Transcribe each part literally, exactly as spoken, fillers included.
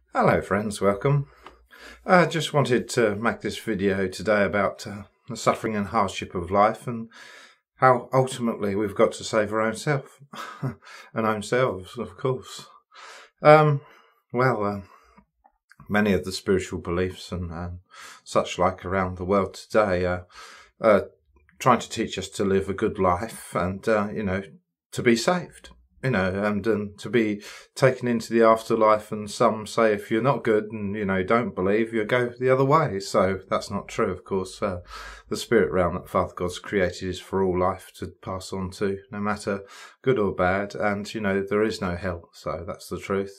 Hello friends, welcome. I just wanted to make this video today about uh, the suffering and hardship of life and how ultimately we've got to save our own self and own selves, of course. Um, well, uh, many of the spiritual beliefs and, and such like around the world today are uh, trying to teach us to live a good life and, uh, you know, to be saved. You know, and, and to be taken into the afterlife, and some say if you're not good and, you know, don't believe, you go the other way. So that's not true, of course. Uh, the spirit realm that Father God's created is for all life to pass on to, no matter good or bad. And, you know, there is no hell. So that's the truth.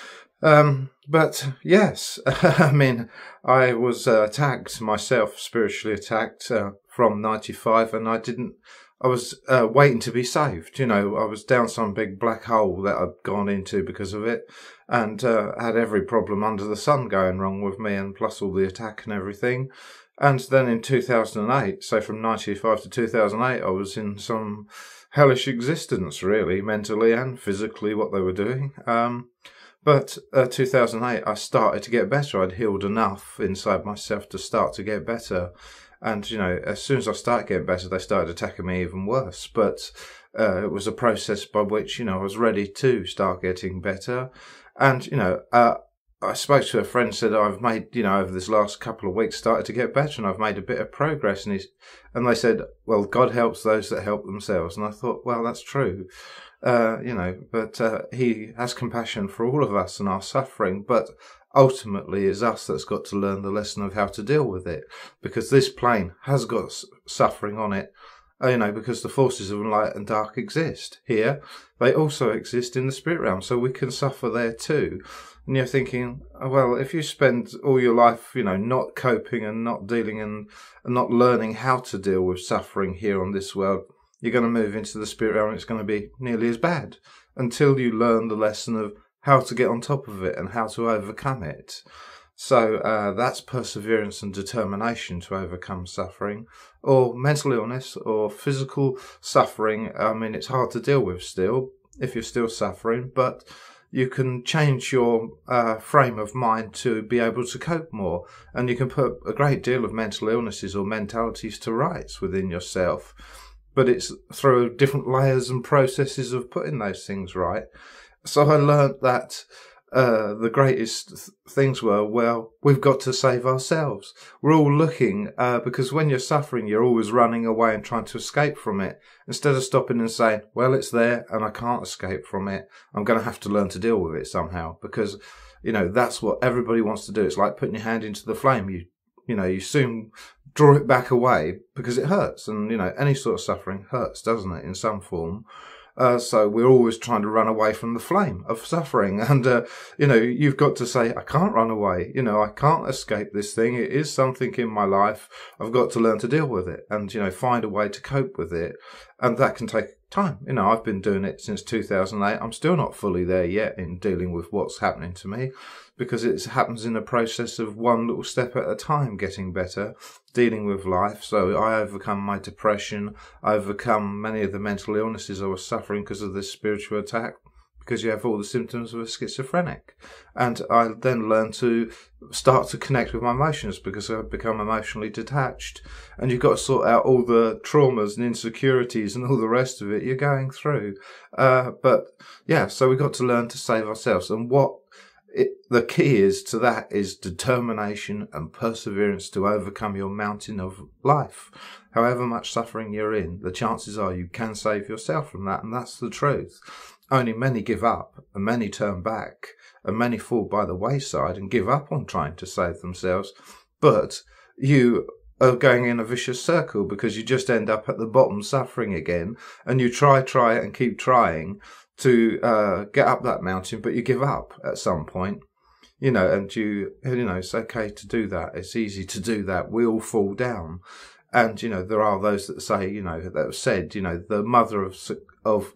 Um, but yes, I mean, I was uh, attacked myself, spiritually attacked uh, from ninety-five, and I didn't I was uh, waiting to be saved. You know, I was down some big black hole that I'd gone into because of it, and uh, had every problem under the sun going wrong with me, and plus all the attack and everything. And then in two thousand eight, so from ninety-five to two thousand eight, I was in some hellish existence, really, mentally and physically, what they were doing. Um, but uh, two thousand eight, I started to get better. I'd healed enough inside myself to start to get better. And, you know, as soon as I started getting better, they started attacking me even worse. But uh, it was a process by which, you know, I was ready to start getting better. And, you know, uh, I spoke to a friend, said I've made, you know, over this last couple of weeks started to get better, and I've made a bit of progress. And, he's, and they said, well, God helps those that help themselves. And I thought, well, that's true. Uh, you know, but uh, he has compassion for all of us and our suffering. But ultimately, it's us that's got to learn the lesson of how to deal with it, because this plane has got suffering on it, you know, because the forces of light and dark exist here. They also exist in the spirit realm, so we can suffer there too. And you're thinking, well, if you spend all your life, you know, not coping and not dealing and, and not learning how to deal with suffering here on this world, you're going to move into the spirit realm and it's going to be nearly as bad until you learn the lesson of how to get on top of it and how to overcome it. So uh, that's perseverance and determination to overcome suffering, or mental illness or physical suffering. I mean, it's hard to deal with still if you're still suffering, but you can change your uh, frame of mind to be able to cope more, and you can put a great deal of mental illnesses or mentalities to rights within yourself. But it's through different layers and processes of putting those things right. So I learned that uh, the greatest th- things were, well, we've got to save ourselves. We're all looking, uh, because when you're suffering, you're always running away and trying to escape from it, instead of stopping and saying, well, it's there and I can't escape from it. I'm going to have to learn to deal with it somehow, because, you know, that's what everybody wants to do. It's like putting your hand into the flame. You, you know, you soon draw it back away because it hurts. And, you know, any sort of suffering hurts, doesn't it, in some form? Uh, so we're always trying to run away from the flame of suffering. And, uh, you know, you've got to say, I can't run away. You know, I can't escape this thing. It is something in my life. I've got to learn to deal with it and, you know, find a way to cope with it. And that can take time. You know, I've been doing it since two thousand eight. I'm still not fully there yet in dealing with what's happening to me, because it happens in a process of one little step at a time, getting better, dealing with life. So I overcome my depression. I overcome many of the mental illnesses I was suffering because of this spiritual attack, because you have all the symptoms of a schizophrenic. And I then learned to start to connect with my emotions, because I've become emotionally detached. And you've got to sort out all the traumas and insecurities and all the rest of it you're going through. Uh, but yeah, so we've got to learn to save ourselves. And what It, the key is to that is determination and perseverance to overcome your mountain of life. However much suffering you're in, the chances are you can save yourself from that, and that's the truth. Only many give up, and many turn back, and many fall by the wayside and give up on trying to save themselves. But you are going in a vicious circle, because you just end up at the bottom suffering again, and you try, try, and keep trying to uh, get up that mountain, but you give up at some point, you know, and you, you know, it's okay to do that. It's easy to do that. We all fall down. And, you know, there are those that say, you know, that have said, you know, the mother of, of,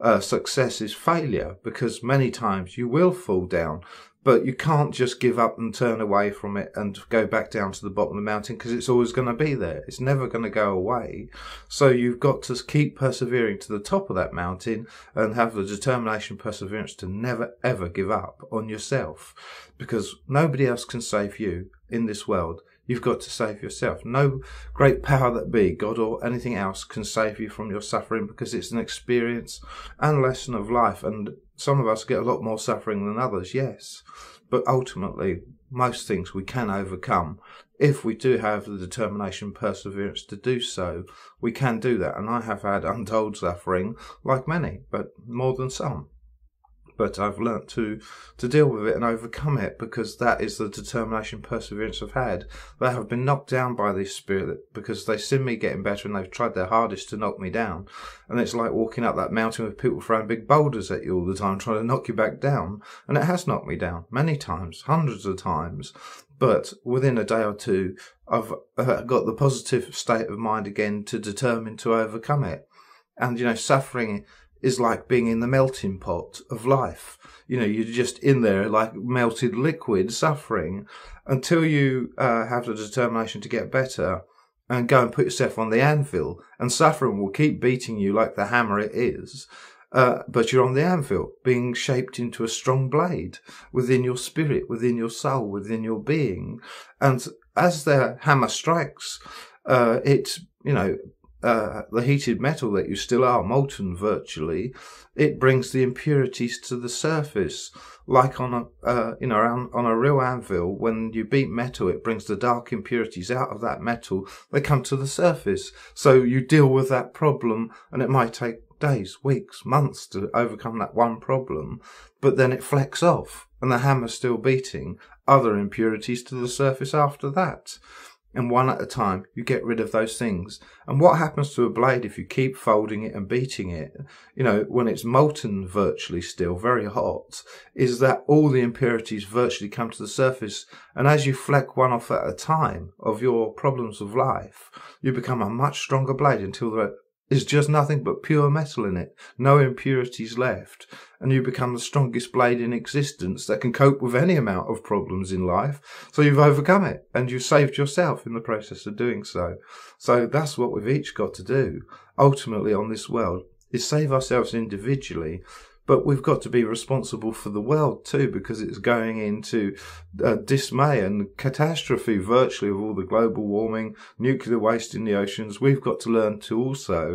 uh, success is failure, because many times you will fall down. But you can't just give up and turn away from it and go back down to the bottom of the mountain, because it's always going to be there. It's never going to go away. So you've got to keep persevering to the top of that mountain and have the determination, perseverance to never, ever give up on yourself, because nobody else can save you in this world. You've got to save yourself. No great power that be, God or anything else, can save you from your suffering, because it's an experience and lesson of life. And some of us get a lot more suffering than others, yes. But ultimately, most things we can overcome. If we do have the determination, perseverance to do so, we can do that. And I have had untold suffering, like many, but more than some. But I've learnt to, to deal with it and overcome it, because that is the determination, perseverance I've had. They have been knocked down by this spirit because they've seen me getting better and they've tried their hardest to knock me down. And it's like walking up that mountain with people throwing big boulders at you all the time, trying to knock you back down. And it has knocked me down many times, hundreds of times. But within a day or two, I've uh, got the positive state of mind again to determine to overcome it. And, you know, suffering is like being in the melting pot of life. You know, you're just in there like melted liquid, suffering, until you uh, have the determination to get better and go and put yourself on the anvil. And suffering will keep beating you like the hammer it is. Uh, but you're on the anvil, being shaped into a strong blade within your spirit, within your soul, within your being. And as the hammer strikes, uh, it, you know, Uh, the heated metal that you still are, molten virtually, it brings the impurities to the surface, like on a, uh, you know, on, on a real anvil. When you beat metal, it brings the dark impurities out of that metal. They come to the surface. So you deal with that problem, and it might take days, weeks, months to overcome that one problem, but then it flecks off, and the hammer's still beating other impurities to the surface after that. And one at a time, you get rid of those things. And what happens to a blade if you keep folding it and beating it, you know, when it's molten virtually still, very hot, is that all the impurities virtually come to the surface. And as you fleck one off at a time of your problems of life, you become a much stronger blade until there is just nothing but pure metal in it, no impurities left. And you become the strongest blade in existence that can cope with any amount of problems in life. So you've overcome it, and you've saved yourself in the process of doing so. So that's what we've each got to do, ultimately, on this world, is save ourselves individually. But we've got to be responsible for the world too, because it's going into uh, dismay and catastrophe virtually of all the global warming, nuclear waste in the oceans. We've got to learn to also,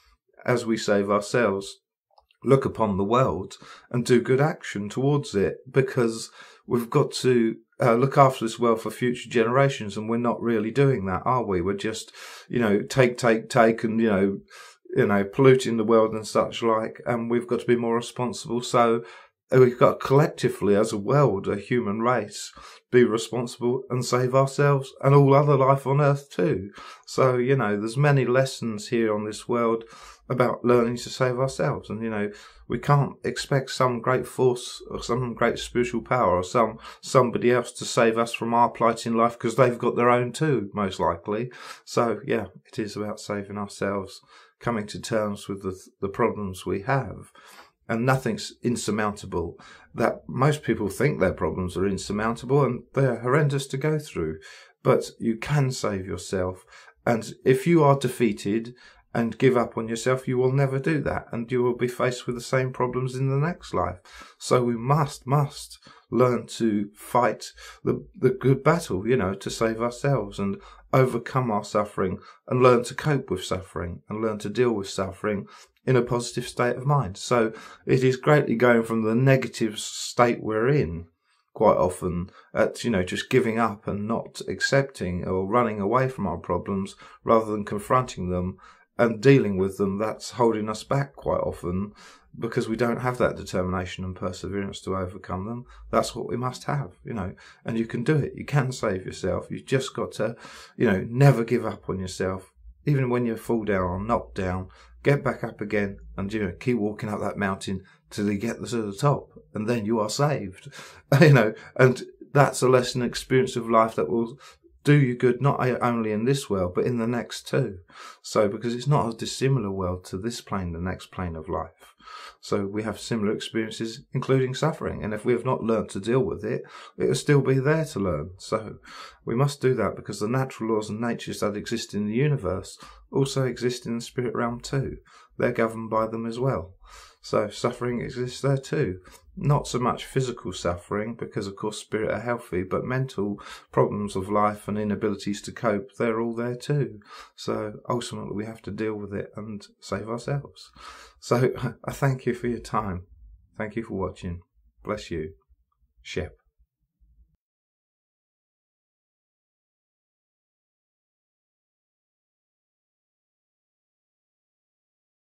as we save ourselves, look upon the world and do good action towards it, because we've got to uh, look after this world for future generations, and we're not really doing that, are we? We're just, you know, take, take, take, and, you know, you know, polluting the world and such like, and we've got to be more responsible. So we've got collectively, as a world, a human race, be responsible and save ourselves and all other life on earth too. So, you know, there's many lessons here on this world about learning to save ourselves. And, you know, we can't expect some great force or some great spiritual power or some somebody else to save us from our plight in life, because they've got their own too, most likely. So, yeah, it is about saving ourselves, coming to terms with the, the problems we have. And nothing's insurmountable. That most people think their problems are insurmountable, and they're horrendous to go through. But you can save yourself. And if you are defeated and give up on yourself, you will never do that. And you will be faced with the same problems in the next life. So we must, must learn to fight the, the good battle, you know, to save ourselves and overcome our suffering, and learn to cope with suffering and learn to deal with suffering in a positive state of mind. So it is greatly going from the negative state we're in quite often at, you know, just giving up and not accepting or running away from our problems rather than confronting them and dealing with them. That's holding us back quite often, because we don't have that determination and perseverance to overcome them. That's what we must have, you know, and you can do it. You can save yourself. You've just got to, you know, never give up on yourself. Even when you fall down or knocked down, get back up again and, you know, keep walking up that mountain till you get to the top, and then you are saved. You know, and that's a lesson experience of life that will do you good, not only in this world, but in the next too. So, because it's not a dissimilar world to this plane, the next plane of life. So we have similar experiences, including suffering. And if we have not learnt to deal with it, it will still be there to learn. So we must do that, because the natural laws and natures that exist in the universe also exist in the spirit realm too. They're governed by them as well. So suffering exists there too. Not so much physical suffering, because of course spirit are healthy, but mental problems of life and inabilities to cope, they're all there too. So ultimately we have to deal with it and save ourselves. So I thank you for your time. Thank you for watching. Bless you. Shep.